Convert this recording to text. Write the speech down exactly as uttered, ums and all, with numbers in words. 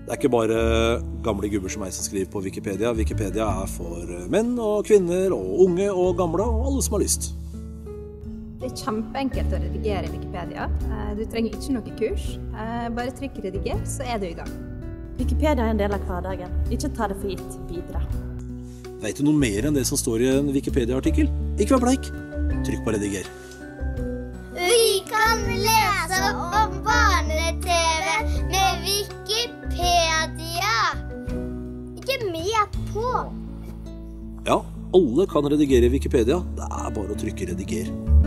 Det er ikke bare gamle gubber som meg som skriver på Wikipedia. Wikipedia er for menn og kvinner og unge og gamle og alle som har lyst. Det er kjempeenkelt å redigere Wikipedia. Du trenger ikke noe kurs. Bare trykk rediger, så er du i gang. Wikipedia er en del av hverdagen. Ikke ta det for gitt videre. Vet du noe mer enn det som står i en Wikipedia-artikkel? Ikke vær bleik. Trykk på rediger. Vi kan lese om barne-TV med Wikipedia. Ikke med på. Ja, alle kan redigere Wikipedia. Det er bare å trykke rediger.